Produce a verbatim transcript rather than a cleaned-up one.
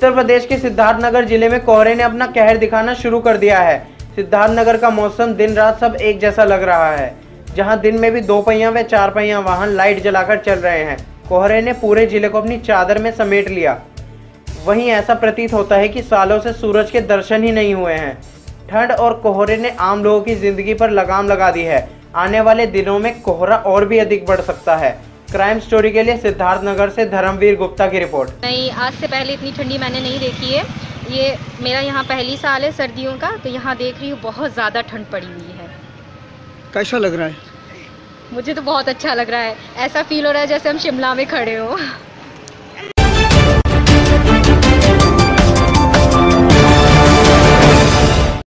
उत्तर प्रदेश के सिद्धार्थनगर जिले में कोहरे ने अपना कहर दिखाना शुरू कर दिया है। सिद्धार्थनगर का मौसम दिन रात सब एक जैसा लग रहा है, जहां दिन में भी दो पहिया व चार पहिया वाहन लाइट जलाकर चल रहे हैं। कोहरे ने पूरे जिले को अपनी चादर में समेट लिया। वहीं ऐसा प्रतीत होता है कि सालों से सूरज के दर्शन ही नहीं हुए हैं। ठंड और कोहरे ने आम लोगों की जिंदगी पर लगाम लगा दी है। आने वाले दिनों में कोहरा और भी अधिक बढ़ सकता है। क्राइम स्टोरी के लिए सिद्धार्थनगर से धर्मवीर गुप्ता की रिपोर्ट। नहीं, आज से पहले इतनी ठंडी मैंने नहीं देखी है। ये मेरा यहाँ पहली साल है सर्दियों का, तो यहाँ देख रही हूँ बहुत ज़्यादा ठंड पड़ी हुई है। कैसा लग रहा है? मुझे तो बहुत अच्छा लग रहा है। ऐसा फील हो रहा है जैसे हम शिमला में खड़े हो।